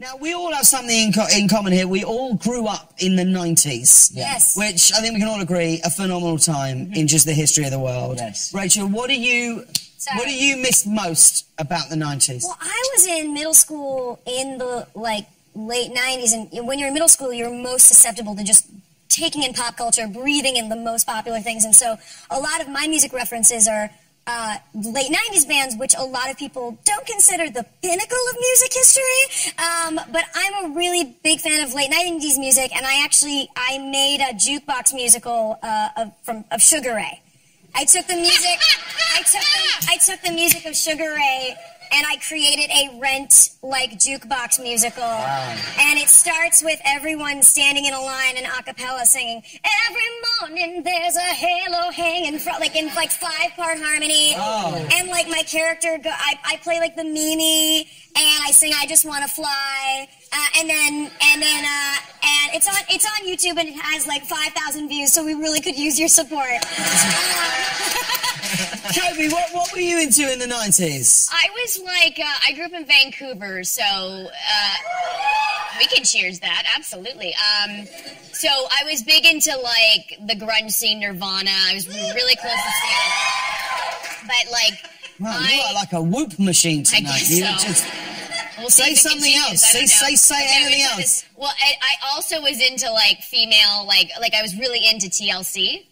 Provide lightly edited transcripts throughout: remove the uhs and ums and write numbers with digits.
Now, we all have something in common here. We all grew up in the 90s. Yes. Which I think we can all agree, a phenomenal time in just the history of the world. Yes. Rachel, what do you miss most about the 90s? Well, I was in middle school in the, like, late 90s, and when you're in middle school, you're most susceptible to just taking in pop culture, breathing in the most popular things, and so a lot of my music references are late 90s bands, which a lot of people don't consider the pinnacle of music history, but I'm a really big fan of late 90s music, and I made a jukebox musical of Sugar Ray. I took the music, I took the music of Sugar Ray, and I created a Rent-like jukebox musical. Wow. And it starts with everyone standing in a line and a cappella singing, "Every morning there's a halo hanging from," in 5-part harmony. Oh. And like my character, I play like the Mimi, and I sing "I Just Wanna Fly," and it's on YouTube, and it has like 5,000 views, so we really could use your support. Cobie, what were you into in the 90s? I was like, I grew up in Vancouver, so we can cheers that, absolutely. So I was big into like the grunge scene, Nirvana. I was really close to Seattle. But like, Wow, you are like a whoop machine tonight. I guess You so. just We'll say something else. Say anything else. Well, I also was into like female, like I was really into TLC.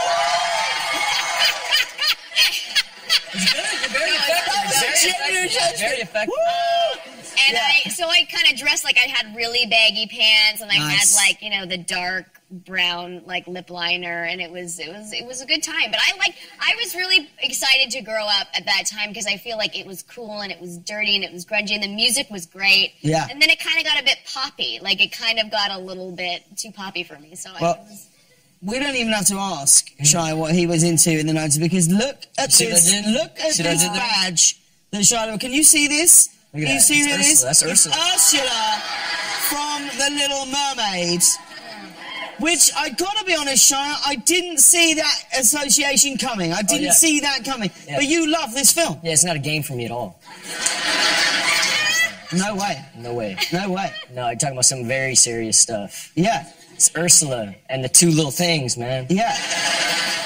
Very effective. And so I kind of dressed like I had really baggy pants, and I had like, you know, the dark brown like lip liner, and it was a good time. But I was really excited to grow up at that time because I feel like it was cool and it was dirty and it was grungy and the music was great. Yeah. And then it kind of got a bit poppy. Like it kind of got a little bit too poppy for me. So we don't even have to ask Shia what he was into in the 90s, because look at this. Look at this badge that Shia. Can you see this? Look at Can you that. see who it is? That's Ursula. It's Ursula from The Little Mermaid. Which, I gotta be honest, Shia, I didn't see that association coming. I didn't see that coming. Yeah. But you love this film. Yeah, it's not a game for me at all. No way. No way. No way. No, you're talking about some very serious stuff. Yeah. It's Ursula and the two little things, man. Yeah.